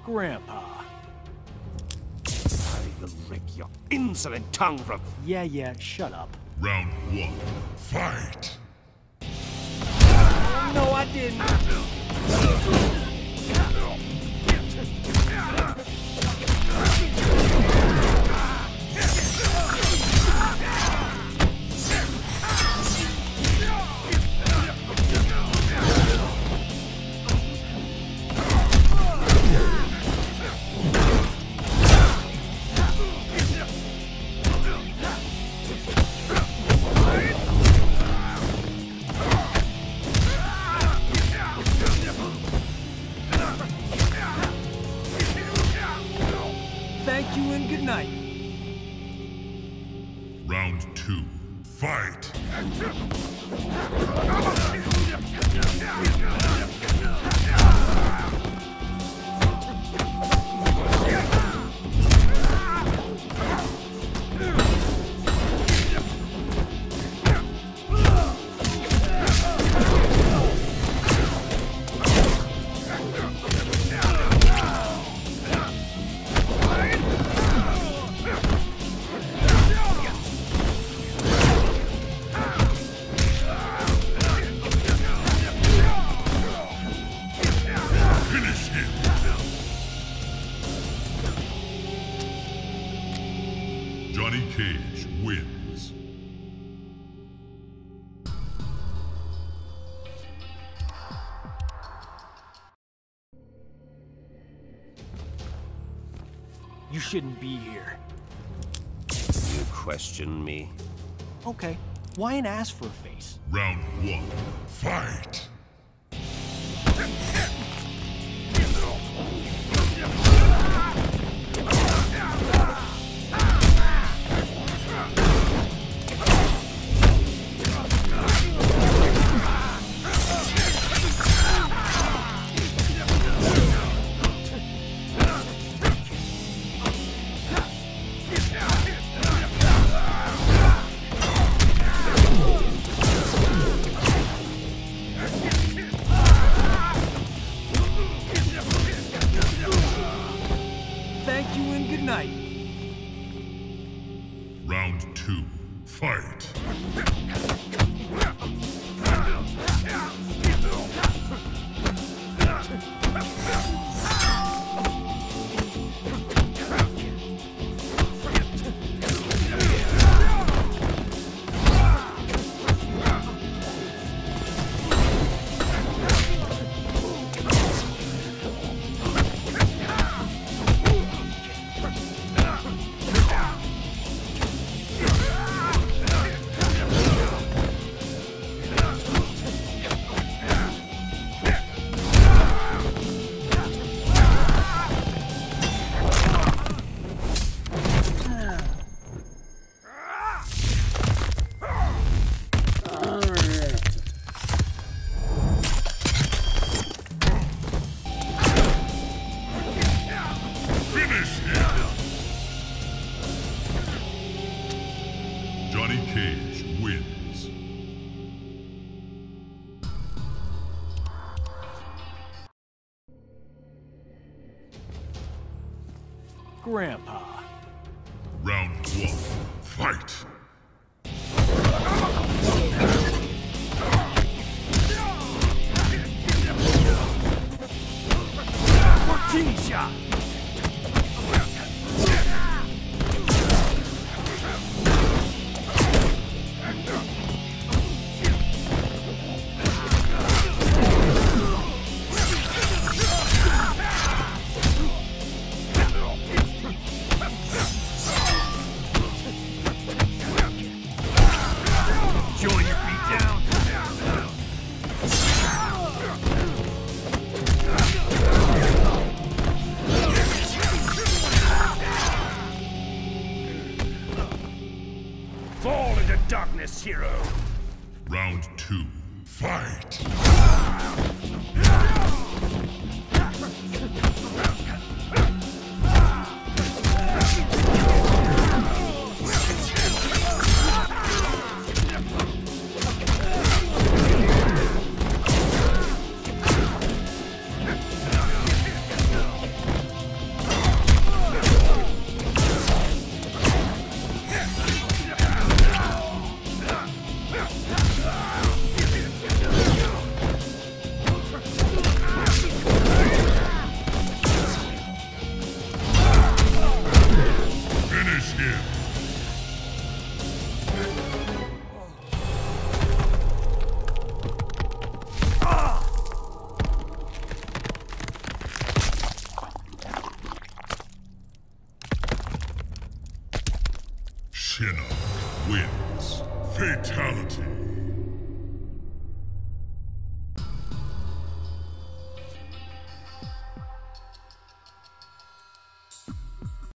Grandpa. I will rip your insolent tongue from... Yeah, shut up. Round 1. Fight! No, I didn't. Thank you and good night. Round 2. Fight! Johnny Cage wins. You shouldn't be here. You question me? Okay, why an ass for a face? Round 1. Fight! Thank you and good night. Round 2. Fight! Johnny Cage wins. Grandpa. Round 1. Fight! Team-shot! Join your beat down. Fall into darkness, hero. Round 2. Fight! Shinnok wins. Fatality.